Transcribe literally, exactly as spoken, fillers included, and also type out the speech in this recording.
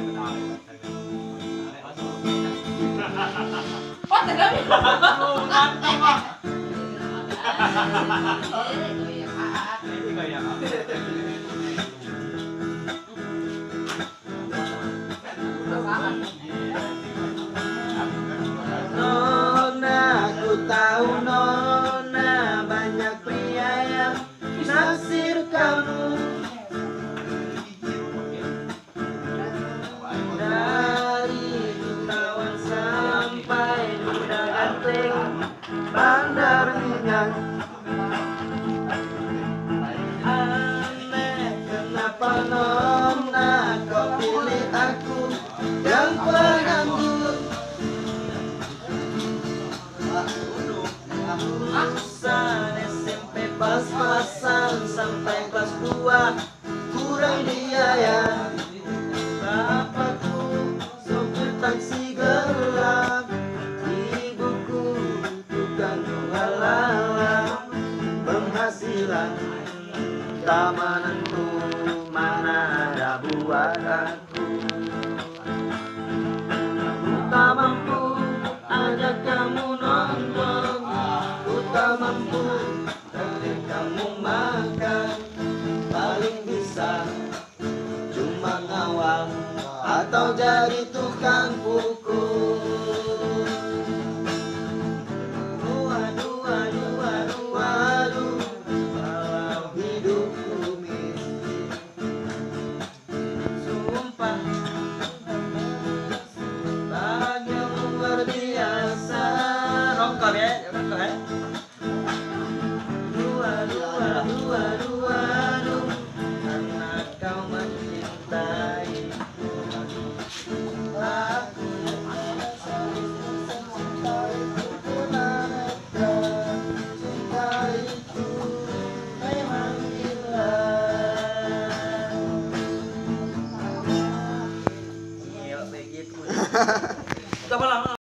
Oh, tidak. Oh, ganteng ah. Ini gaya Nona, ku tahu Nona banyak pria yang naksir kamu. Dari jutawan sampai duda ganteng bandar minyak. Aneh kenapa Nona kau pilih aku yang penganggur. Lulusan S M P pas-pasan sampai kelas dua kurang biaya. Bapakku sopir taksi gelap, ibuku tukang jualan. Penghasilan tak menentu, mana ada buat aku. Aku tak mampu ajak kamu nonton, aku tak mampu ajak kamu makan. Paling bisa cuma ngawal atau jadi tukang pukul. Waduh, waduh, waduh, waduh, walau hidupku miskin. Sumpah bahagia luar biasa. Rokok ya, rokok ya. Waduh, waduh, waduh, waduh, karena kau mencintai aku. Cinta itu memang gila. Iya begitu.